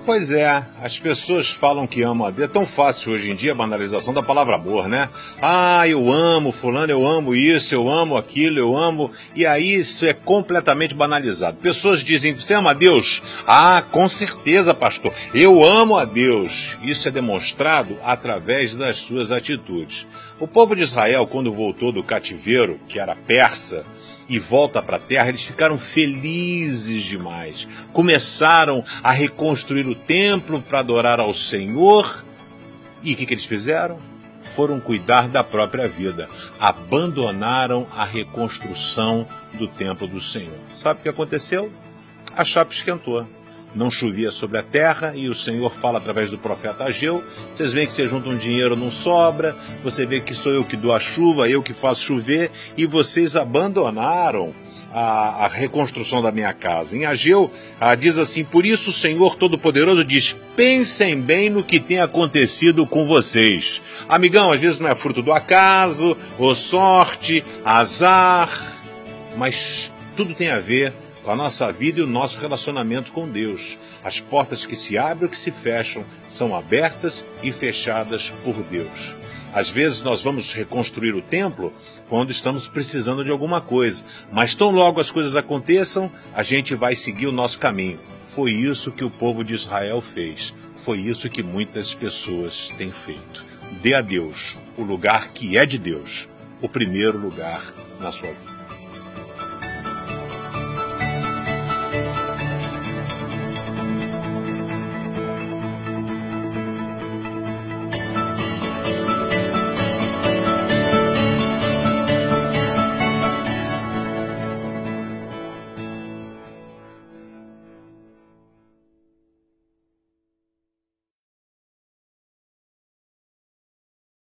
Pois é, as pessoas falam que amam a Deus. É tão fácil hoje em dia a banalização da palavra amor, né? Ah, eu amo fulano, eu amo isso, eu amo aquilo, eu amo... E aí isso é completamente banalizado. Pessoas dizem, você ama a Deus? Ah, com certeza, pastor, eu amo a Deus. Isso é demonstrado através das suas atitudes. O povo de Israel, quando voltou do cativeiro, que era persa, e volta para a terra, eles ficaram felizes demais. Começaram a reconstruir o templo para adorar ao Senhor. E o que eles fizeram? Foram cuidar da própria vida. Abandonaram a reconstrução do templo do Senhor. Sabe o que aconteceu? A chapa esquentou. Não chovia sobre a terra e o Senhor fala através do profeta Ageu. Vocês veem que vocês juntam dinheiro, não sobra. Você vê que sou eu que dou a chuva, eu que faço chover. E vocês abandonaram a reconstrução da minha casa. Em Ageu diz assim, por isso o Senhor Todo-Poderoso diz, pensem bem no que tem acontecido com vocês. Amigão, às vezes não é fruto do acaso, ou sorte, azar, mas tudo tem a ver com a nossa vida e o nosso relacionamento com Deus. As portas que se abrem ou que se fecham são abertas e fechadas por Deus. Às vezes nós vamos reconstruir o templo quando estamos precisando de alguma coisa, mas tão logo as coisas aconteçam, a gente vai seguir o nosso caminho. Foi isso que o povo de Israel fez. Foi isso que muitas pessoas têm feito. Dê a Deus o lugar que é de Deus, o primeiro lugar na sua vida.